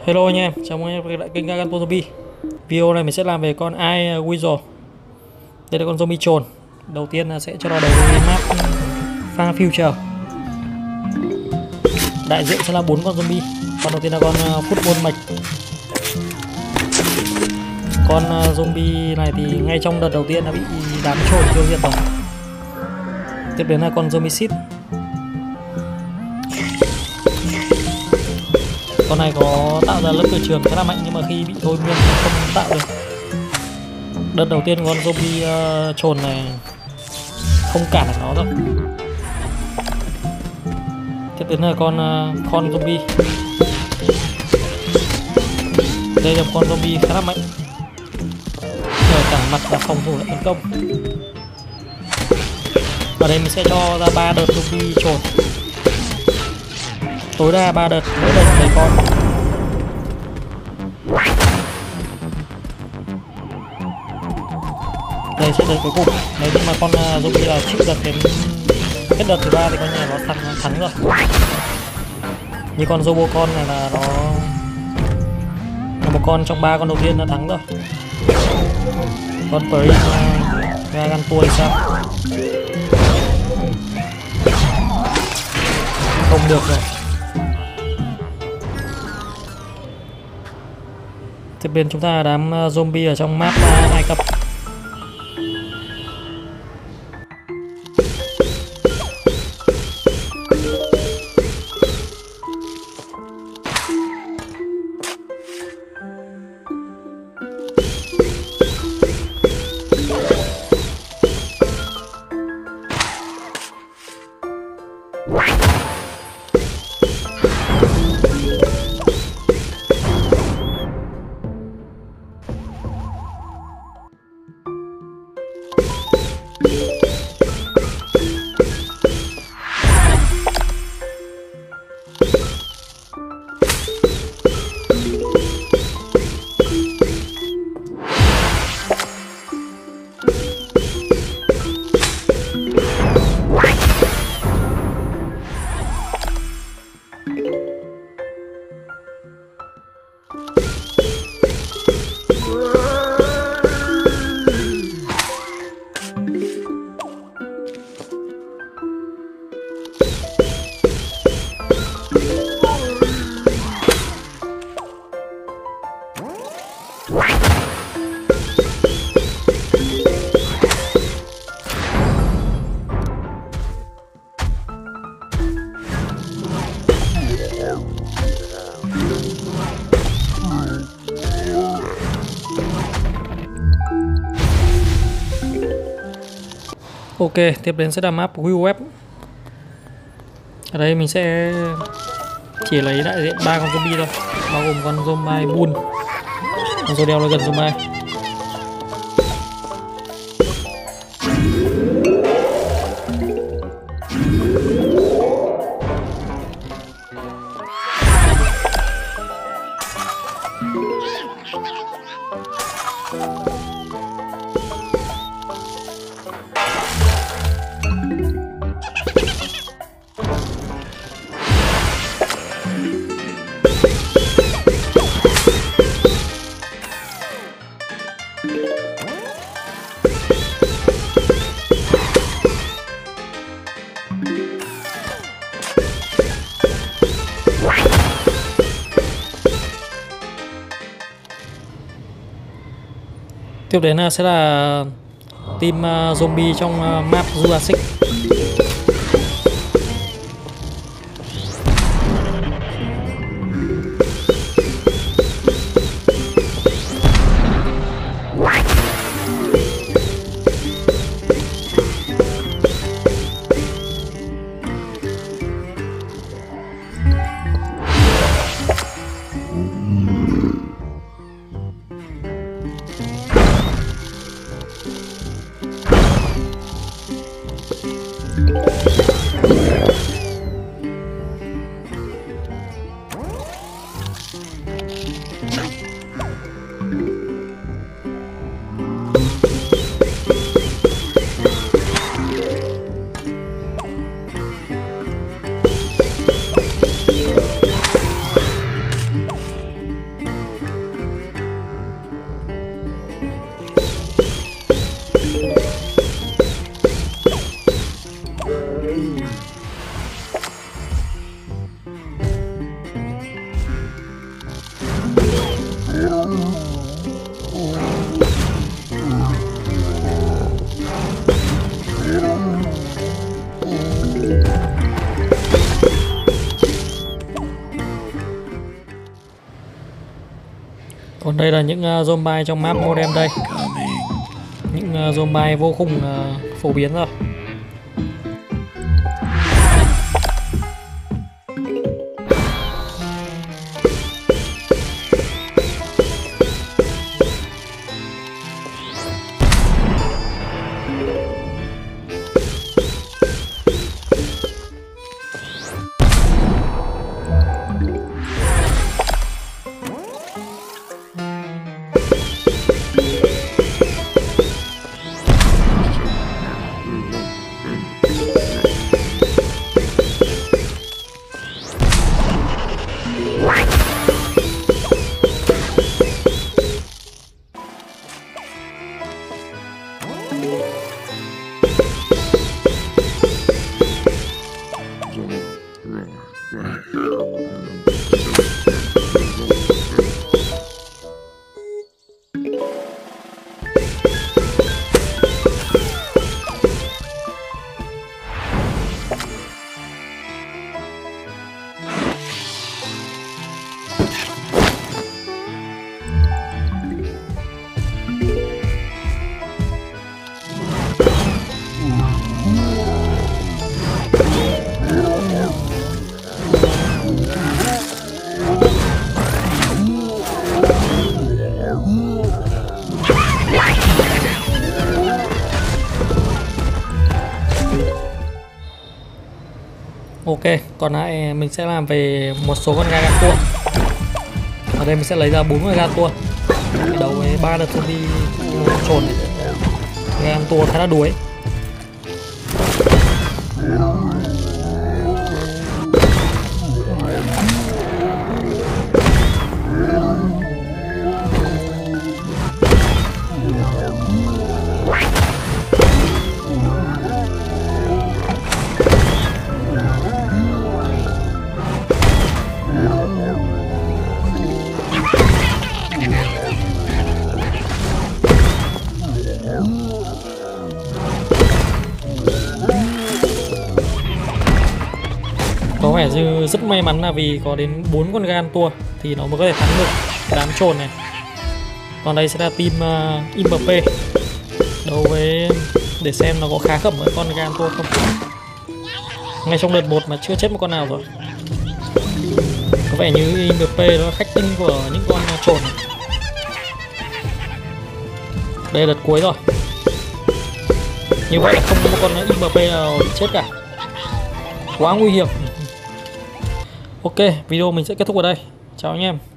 Hello anh em, chào mừng anh em quay lại kênh Gagan Zombie. Video này mình sẽ làm về con Eye Weasel. Đây là con zombie trồn. Đầu tiên là sẽ cho nó đầu với map Far Future. Đại diện sẽ là 4 con zombie. Con đầu tiên là con Football Mech. Con zombie này thì ngay trong đợt đầu tiên đã bị đám trồn tiêu diệt rồi. Tiếp đến là con zombie Seed. Con này có tạo ra lớp cửa trường khá là mạnh nhưng mà khi bị thôi miên không tạo được. Đợt đầu tiên con zombie trồn này không cản được nó rồi. Tiếp đến là con zombie. Đây là con zombie khá là mạnh, ở cả mặt và phòng thủ lại tấn công. Ở đây mình sẽ cho ra 3 đợt zombie trồn, tối đa 3 đợt, mỗi đợt 7 con. Đây sẽ đợt cuối cùng. Nếu như mà con zombie là chịu đợt đến hết đợt thứ 3 thì con nhà nó thắng rồi. Như con Robocon này là nó là một con trong 3 con đầu tiên đã thắng rồi. Con Prince Gagan Tour sao? Không được rồi. Tiếp bên chúng ta đám zombie ở trong map Ai Cập. Ok, tiếp đến sẽ là map Web. Ở đây mình sẽ chỉ lấy đại diện 3 con zombie thôi, bao gồm con zombie bull, con Zodiac là gần zombie. Tiếp đến sẽ là team zombie trong map Jurassic. Còn đây là những zombie trong map modem đây. Những zombie vô cùng phổ biến rồi. Ok, còn lại mình sẽ làm về một số con Gargantua. Ở đây mình sẽ lấy ra 4 con Gargantua để đấu với 3 đợt zombie trồn này. Gargantua khá là đuối. Có vẻ như rất may mắn là vì có đến 4 con Gargantua thì nó mới có thể thắng được cái đám trồn này. Còn đây sẽ là team Mbappé đấu với, để xem nó có khá khẩm với con Gargantua không. Ngay trong đợt 1 mà chưa chết một con nào rồi. Có vẻ như Mbappé nó là khách tinh của những con trồn này. Đây là đợt cuối rồi. Như vậy là không có một con Mbappé nào bị chết cả. Quá nguy hiểm. Ok, video mình sẽ kết thúc ở đây. Chào anh em.